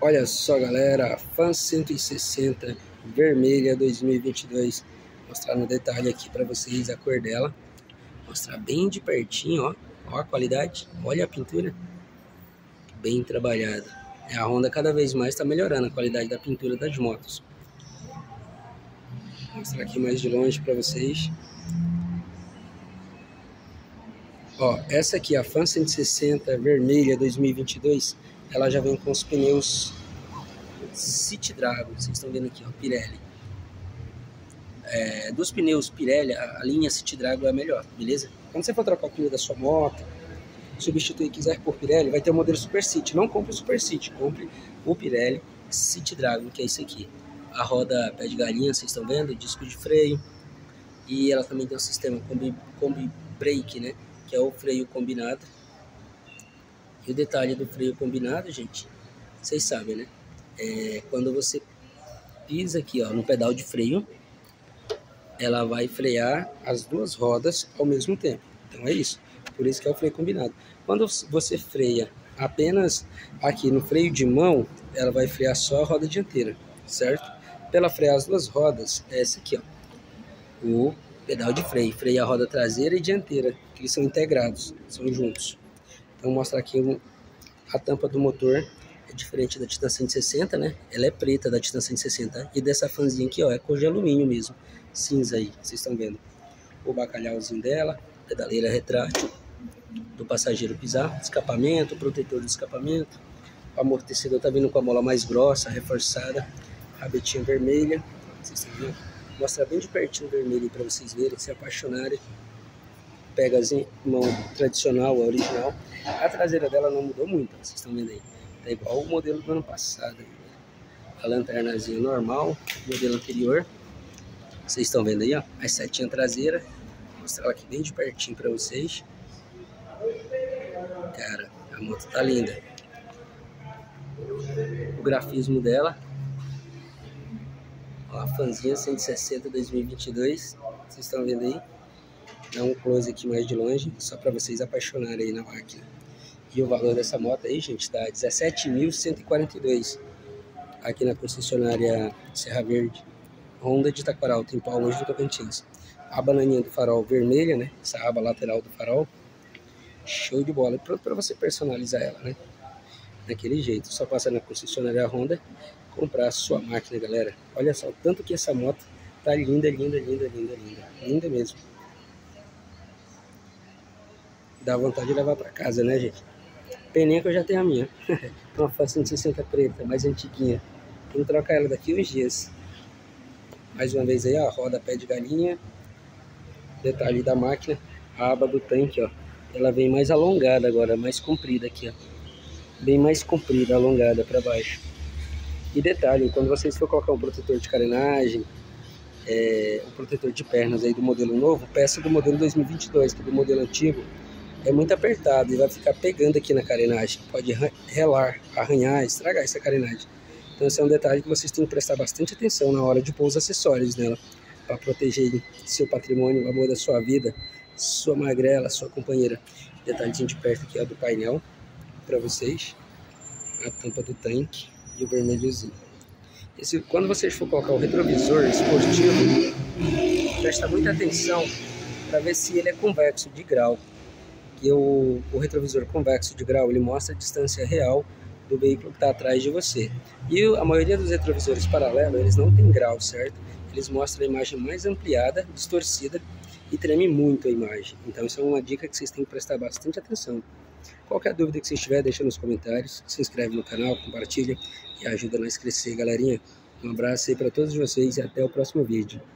Olha só, galera, Fan 160 vermelha 2022. Vou mostrar no detalhe aqui para vocês a cor dela. Mostrar bem de pertinho, ó. Ó a qualidade, olha a pintura. Bem trabalhada. A Honda cada vez mais está melhorando a qualidade da pintura das motos. Vou mostrar aqui mais de longe para vocês. Ó, essa aqui, a Fan 160 vermelha 2022, ela já vem com os pneus City Dragon, vocês estão vendo aqui, ó, Pirelli. Dos pneus Pirelli, a linha City Dragon é a melhor, beleza? Quando você for trocar o pneu da sua moto, substituir e quiser por Pirelli, vai ter o modelo Super City. Não compre o Super City, compre o Pirelli City Dragon, que é esse aqui. A roda pé de galinha, vocês estão vendo, disco de freio. E ela também tem um sistema Combi Brake, né? Que é o freio combinado. E o detalhe do freio combinado, gente, vocês sabem, né? Quando você pisa aqui, ó, no pedal de freio, ela vai frear as duas rodas ao mesmo tempo. Então é isso. Por isso que é o freio combinado. Quando você freia apenas aqui no freio de mão, ela vai frear só a roda dianteira, certo? Para ela frear as duas rodas, é esse aqui, ó. O pedal de freio. Freia a roda traseira e dianteira, que eles são integrados, são juntos. Então vou mostrar aqui a tampa do motor. É diferente da Titan 160, né? Ela é preta da Titan 160. E dessa fanzinha aqui, ó, é cor de alumínio mesmo. Cinza aí, vocês estão vendo. O bacalhauzinho dela, pedaleira retrátil do passageiro pisar, escapamento, protetor do escapamento. O amortecedor tá vindo com a mola mais grossa, reforçada. Rabetinha vermelha. Vocês estão vendo? Vou mostrar bem de pertinho o vermelho para vocês verem, se apaixonarem. Pegazinho, mão tradicional, a original. A traseira dela não mudou muito, vocês estão vendo aí. Tá igual o modelo do ano passado. A lanternazinha normal, modelo anterior. Vocês estão vendo aí, ó, a setinha traseira. Vou mostrar ela aqui bem de pertinho para vocês. Cara, a moto tá linda. O grafismo dela. Ó, a Fanzinha 160 2022. Vocês estão vendo aí? Dá um close aqui mais de longe, só para vocês apaixonarem aí na máquina. E o valor dessa moto aí, gente, tá R$17.142 aqui na concessionária Serra Verde, Honda de Taquaralto, em Palmas do Tocantins. A bananinha do farol vermelha, né? Essa aba lateral do farol. Show de bola. Pronto para você personalizar ela, né? Daquele jeito. Só passar na concessionária Honda, comprar a sua máquina, galera. Olha só, tanto que essa moto tá linda, linda, linda, linda, linda. Linda mesmo. Dá vontade de levar para casa, né, gente? Peninha que eu já tenho a minha. Uma Fan 160 preta, mais antiguinha. Tem que trocar ela daqui uns dias. Mais uma vez aí, ó, a roda pé de galinha. Detalhe da máquina. A aba do tanque, ó. Ela vem mais alongada agora, mais comprida aqui, ó. Bem mais comprida, alongada para baixo. E detalhe, quando vocês for colocar um protetor de carenagem, um protetor de pernas aí do modelo novo, peça do modelo 2022, que do modelo antigo é muito apertado e vai ficar pegando aqui na carenagem. Pode relar, arranhar, estragar essa carenagem. Então esse é um detalhe que vocês têm que prestar bastante atenção na hora de pôr os acessórios nela, para proteger seu patrimônio, o amor da sua vida, sua magrela, sua companheira. Detalhezinho de perto aqui, ó, do painel para vocês. A tampa do tanque e o vermelhozinho. Quando vocês for colocar o retrovisor esportivo, presta muita atenção para ver se ele é convexo de grau. Que o retrovisor convexo de grau, ele mostra a distância real do veículo que está atrás de você. E a maioria dos retrovisores paralelos, eles não tem grau, certo? Eles mostram a imagem mais ampliada, distorcida e treme muito a imagem. Então isso é uma dica que vocês têm que prestar bastante atenção. Qualquer dúvida que vocês tiverem, deixa nos comentários. Se inscreve no canal, compartilha e ajuda nós a crescer, galerinha. Um abraço aí para todos vocês e até o próximo vídeo.